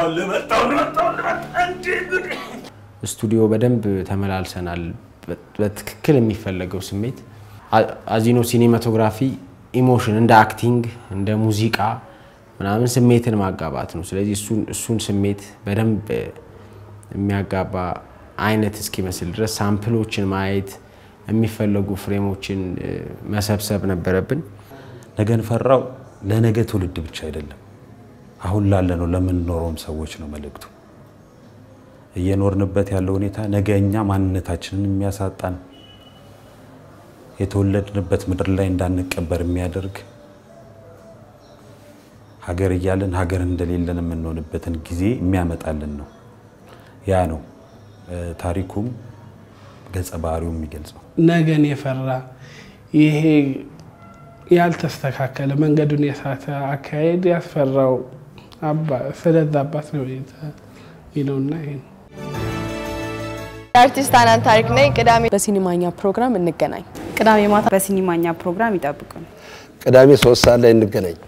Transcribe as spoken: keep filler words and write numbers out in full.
ለመጣው ለመጣው አንቺ ስቱዲዮ በደንብ ተመላልሰናል በትክክል የሚፈልገው ስሜት አዚኖ ሲኒማቶግራፊ ኢሞሽን እንደ አክቲንግ እንደ ሙዚቃ ምናምን ስሜትን ማጋባት ነው ስለዚህ እሱን እሱን ስሜት በደንብ የሚያጋባ አይነት እስኪመስል ድረስ ሳምፕሎችን ማየት የሚፈልጉ ፍሬሞችን መሰብሰብ ነበረብን ነገን ፈራው ለነገ ትውልድ ብቻ አይደለም አሁን ላለነው ለምን ኖሮም ሰዎች ነው መልእክቱ እየኖርንበት ያለው ሁኔታ ነገኛ ማንነታችንን የሚያሳጣን የተወለድንበት ምድር ላይ እንዳንቀበር የሚያደርግ ሀገር ይያለን ሀገር እንደሌለን የምንሆንበትን ጊዜ የሚያመጣልን ነው ያ ነው ታሪኩም ገጸ ባህሪው የሚገልጸው ነገን የፈራ ይሄ ያልተስተካከለ መንገዱን የሳተ አካሄድ ያስፈራው አባ ስለዛባት ነው ይለውና ይሄ አርቲስት አናን ታሪክ ነኝ ቅዳሜ በሲኒማኛ ፕሮግራም እንገናኝ ቅዳሜ ማታ በሲኒማኛ ፕሮግራም ይጠብቁን ቅዳሜ ሶስት ሰዓት ላይ እንገናኝ